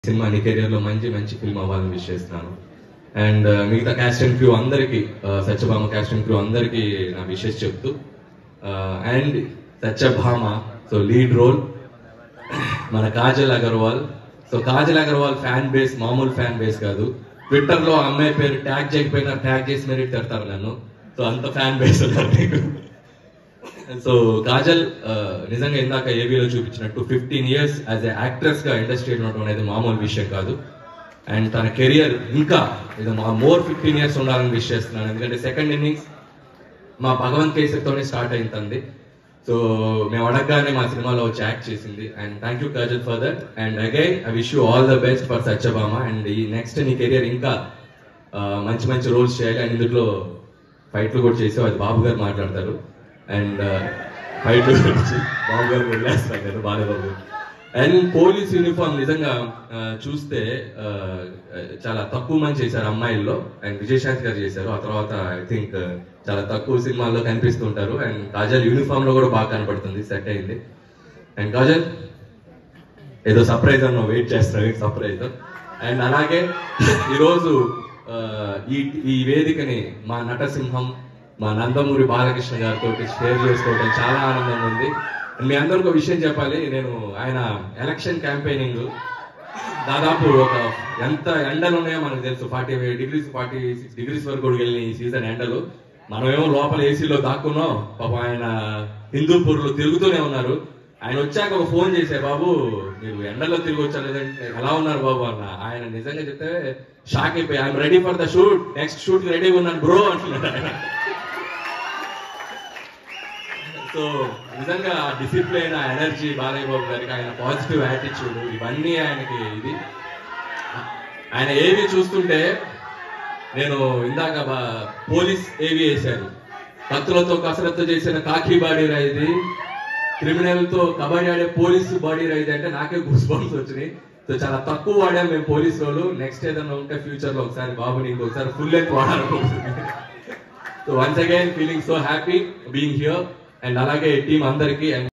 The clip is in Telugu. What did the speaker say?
సినిమా నీ కెరియర్ లో మంచి మంచి ఫిల్మ్ అవ్వాలని విష్ చేస్తున్నాను. అండ్ మిగతా క్యాస్ట్ అండ్ క్రూ అందరికి, సత్యభామ క్యాస్ట్ అండ్ క్రూ అందరికి నా విషెస్ చెప్తూ, and Satyabhama so lead role మన Kajal Aggarwal. So Kajal Aggarwal fan base మామూలు ఫ్యాన్ బేస్ కాదు. ట్విట్టర్ లో అమ్మాయి పేరు ట్యాగ్ చేయకపోయినా ట్యాగ్ చేసి మరీ తిడతారు నన్ను. సో అంత ఫ్యాన్ బేస్ ఉన్నారు నీకు. సో కాజల్ నిజంగా ఇందాక ఏబీలో చూపించినట్టు 15 years యాజ్ ఎ యాక్ట్రెస్ గా ఇండస్ట్రీ ఉండడం అనేది మామూలు విషయం కాదు. అండ్ తన కెరియర్ ఇంకా మోర్ 15 years ఉండాలని విష్ చేస్తున్నాను. ఎందుకంటే సెకండ్ ఇన్నింగ్స్ మా భగవంత్ కేసరితోనే స్టార్ట్ అయింది. సో మేము అడగగానే మా సినిమాలో వచ్చి యాక్ట్ చేసింది. And thank you Kajal for that. And again I wish you all the best for Satyabhama. And ఈ నెక్స్ట్ నీ కెరియర్ ఇంకా మంచి మంచి రోల్స్ చేయాలి. అండ్ ఇందులో ఫైట్లు కూడా చేసావు, అది బాబు గారు మాట్లాడతారు. అండ్ ఫైట్ గురించి బాబు గారు వెళ్ళేస్తారు కదా, బాలబాబు. అండ్ పోలీస్ యూనిఫామ్ నిజంగా చూస్తే చాలా తక్కువ మంది చేశారు అమ్మాయిల్లో. అండ్ విజయశాంతి గారు చేశారు. ఆ తర్వాత ఐ థింక్ చాలా తక్కువ సినిమాల్లో కనిపిస్తుంటారు. అండ్ కాజల్ యూనిఫామ్ లో కూడా బాగా కనపడుతుంది, సెట్ అయింది. అండ్ కాజల్ ఏదో సర్ప్రైజ్ అన్న వెయిట్ చేస్తారు, సర్ప్రైజ్. అండ్ అలాగే ఈరోజు ఈ వేదికని మా నటసింహం, మా నందమూరి బాలకృష్ణ గారితో షేర్ చేసుకోవడం చాలా ఆనందంగా ఉంది. మీ అందరికీ ఒక విషయం చెప్పాలి. నేను ఆయన ఎలక్షన్ క్యాంపెయినింగ్ దాదాపు ఎంత ఎండలు ఉన్నాయో మనకు తెలుసు. 45 degrees 46 degrees వరకు కూడా వెళ్ళిన ఈ సీజన్ ఎండలు. మనమేమో లోపల ఏసీలో దాక్కున్నాం. పాపం ఆయన హిందూపూర్లో తిరుగుతూనే ఉన్నారు. ఆయన వచ్చాక ఒక ఫోన్ చేసే, బాబు మీరు ఎండలో తిరిగి వచ్చారు లేదంటే ఎలా ఉన్నారు బాబు అన్న. ఆయన నిజంగా చెప్తే షాక్ అయిపోయి, I'm ready for the shoot, next shoot రెడీగా ఉన్నాను బ్రో అంటున్నాడు ఆయన. సో నిజంగా డిసిప్లిన్, ఎనర్జీ బాలయ్య బాబు గారికి, ఆయన పాజిటివ్ యాటిట్యూడ్, ఇవన్నీ ఆయనకి ఇది. ఆయన ఏవి చూస్తుంటే నేను ఇందాక పోలీస్ ఏవి వేశారు, కత్తులతో కసరత్తు చేసిన కాకి బాడీ రైది, క్రిమినల్ తో కబడ్డీ ఆడే పోలీసు బాడీ రైది అంటే నాకే గూస్ బంప్స్ వచ్చినాయి. సో చాలా తక్కువ వాడాం మేము పోలీసు వాళ్ళు. నెక్స్ట్ ఏదన్నా ఉంటే ఫ్యూచర్ లో ఒకసారి బాబు నీకు ఒకసారి ఫుల్ లెంత్ వాడాలనుకుంటుంది. So once again feeling so happy being here. And అలాగే టీం అందరికి.